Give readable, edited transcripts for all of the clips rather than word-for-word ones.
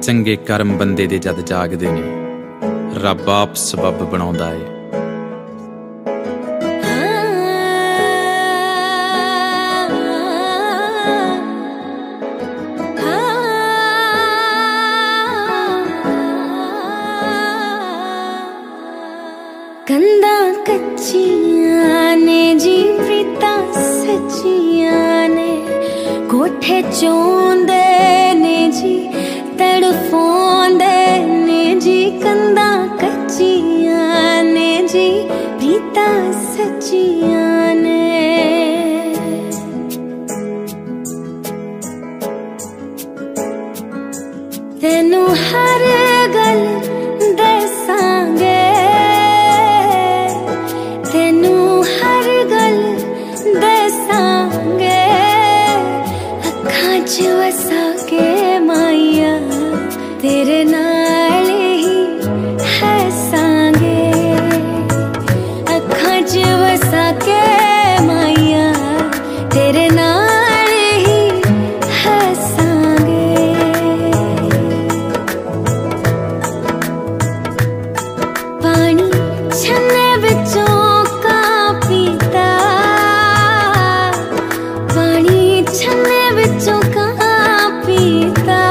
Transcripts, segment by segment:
चंगे कर्म बंदे दे जद जागदे ने, रब आप सबब बनाउंदा है। कंधा कच्चियां ने जी प्रीता सच्चियां ने, कोठे चोंदे ने जी तड़फोंदे ने जी। कंधा कच्चियां ने जी प्रीता सच्चियां ने। तेनू हर गल दसांगे, तेनू हर गल दसांगे, अखां च वसा के माइया तेरे नाल ही हसांगे। अखां च वसा के माइया तेरे नाल ही हसांगे। पानी छन्ने विचों का पीता, पानी छन्ने विचों का पीता,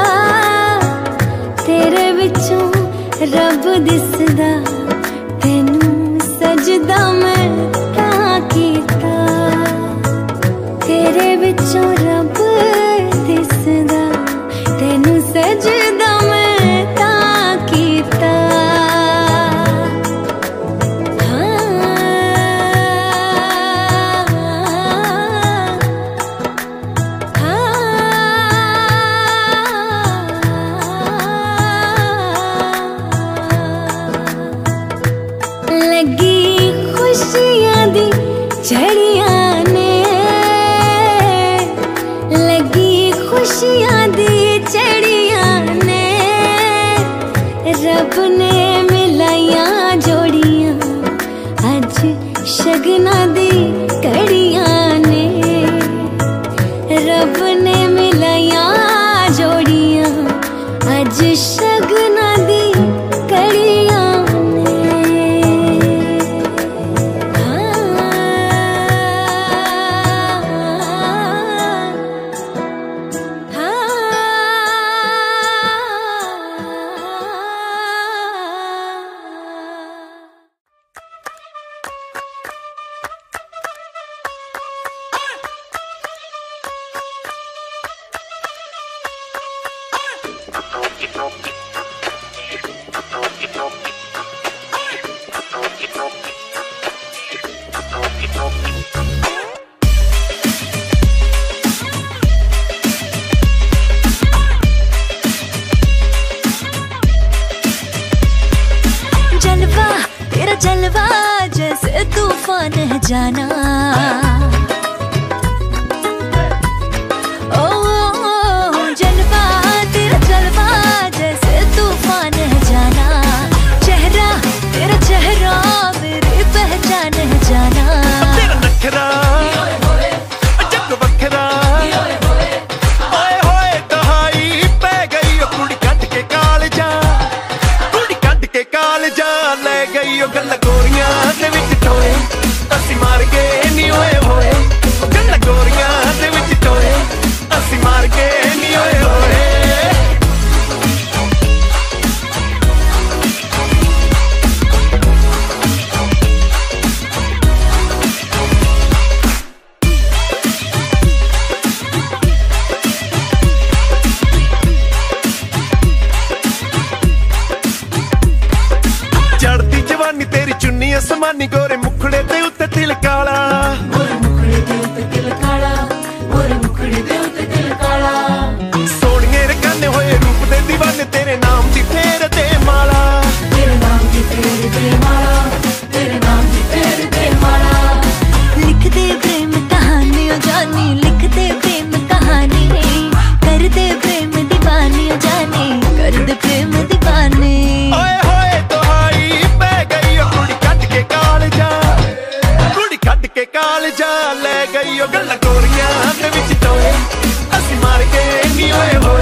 तेरे विचों रब दिसदा, तेनू सजदा मैं तां कीता। तेरे विचों रब दिसदा, तेनू सजदा मैं तां कीता। लगी खुशियां दी झड़ियां ने, लगी खुशियां दी झड़ियां ने, रब ने मिलाइयां जोड़ियां अज शगना दी कड़ियां ने। रब ने मिलाइयां जोड़ियां अज शगना दी कड़ियां ने। जलवा तेरा जलवा जैसे तूफान है जाना, ओ जलवा तेरा जलवा जैसे तूफान है जाना। चेहरा तेरा चेहरा मेरी पहचान है जाना। तेरा नखरा जग बखरा, ओए होए दहाई पै गई कुड़ी कट के कालजा, कुड़ी कट के कालजा ले गई गल्ला गोरियां दे विच टोए, असी मार के नी होए होए। गल्ला गोरियां दे विच टोए, असी मार के नी होए होए। चढ़ती जवानी तेरी चुन्नी असमानी, गोरे मुखड़े ते उत्ते तिल काला, गोरे मुखड़े ते उत्ते तिल काला, गोरे मुखड़े ते उत्ते तिल काला। सोनिए रे काने होए रूप दे दीवाने, तेरे नाम दी फेर दे माला, तेरे नाम दी फेर दे माला, तेरे नाम दी फेर दे माला। लिख दे प्रेम कहानी ओ जानी, लिख दे प्रेम कहानी, कर दे प्रेम दीवानी ओ जानी, कर दे प्रेम दीवानी। ओए होए दहाई पै गई कुड़ी कट के कालजा, कुड़ी कट के कालजा ले गई गल्ला गोरियां दे विच टोए, असी मार के नी होए होए।